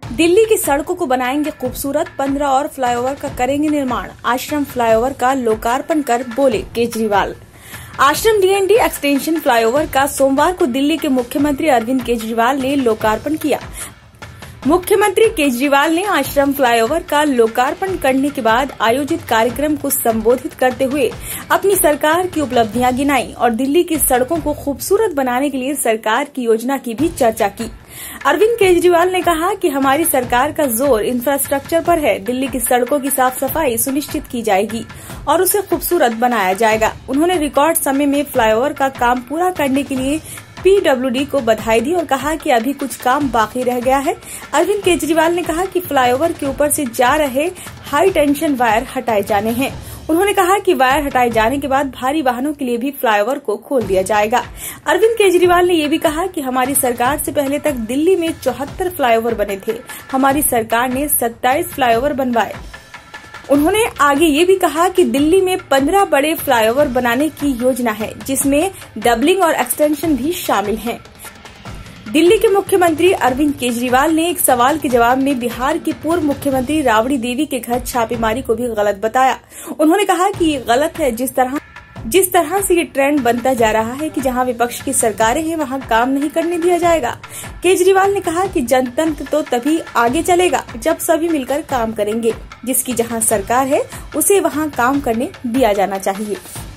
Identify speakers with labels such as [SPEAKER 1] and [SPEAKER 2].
[SPEAKER 1] दिल्ली की सड़कों को बनाएंगे खूबसूरत, 15 और फ्लाईओवर का करेंगे निर्माण। आश्रम फ्लाईओवर का लोकार्पण कर बोले केजरीवाल। आश्रम डीएनडी एक्सटेंशन फ्लाईओवर का सोमवार को दिल्ली के मुख्यमंत्री अरविंद केजरीवाल ने लोकार्पण किया। मुख्यमंत्री केजरीवाल ने आश्रम फ्लाईओवर का लोकार्पण करने के बाद आयोजित कार्यक्रम को संबोधित करते हुए अपनी सरकार की उपलब्धियां गिनाई और दिल्ली की सड़कों को खूबसूरत बनाने के लिए सरकार की योजना की भी चर्चा की। अरविंद केजरीवाल ने कहा कि हमारी सरकार का जोर इंफ्रास्ट्रक्चर पर है। दिल्ली की सड़कों की साफ सफाई सुनिश्चित की जाएगी और उसे खूबसूरत बनाया जाएगा। उन्होंने रिकॉर्ड समय में फ्लाईओवर का काम पूरा करने के लिए पीडब्ल्यूडी को बधाई दी और कहा कि अभी कुछ काम बाकी रह गया है। अरविंद केजरीवाल ने कहा कि फ्लाईओवर के ऊपर से जा रहे हाई टेंशन वायर हटाए जाने हैं। उन्होंने कहा कि वायर हटाए जाने के बाद भारी वाहनों के लिए भी फ्लाईओवर को खोल दिया जाएगा। अरविंद केजरीवाल ने ये भी कहा कि हमारी सरकार से पहले तक दिल्ली में 74 फ्लाईओवर बने थे। हमारी सरकार ने 27 फ्लाईओवर बनवाए। उन्होंने आगे ये भी कहा कि दिल्ली में 15 बड़े फ्लाईओवर बनाने की योजना है, जिसमें डबलिंग और एक्सटेंशन भी शामिल हैं। दिल्ली के मुख्यमंत्री अरविंद केजरीवाल ने एक सवाल के जवाब में बिहार की पूर्व मुख्यमंत्री राबड़ी देवी के घर छापेमारी को भी गलत बताया। उन्होंने कहा कि ये गलत है। जिस तरह से ये ट्रेंड बनता जा रहा है कि जहां विपक्ष की सरकारें हैं वहां काम नहीं करने दिया जाएगा। केजरीवाल ने कहा कि जनतंत्र तो तभी आगे चलेगा जब सभी मिलकर काम करेंगे। जिसकी जहां सरकार है उसे वहां काम करने दिया जाना चाहिए।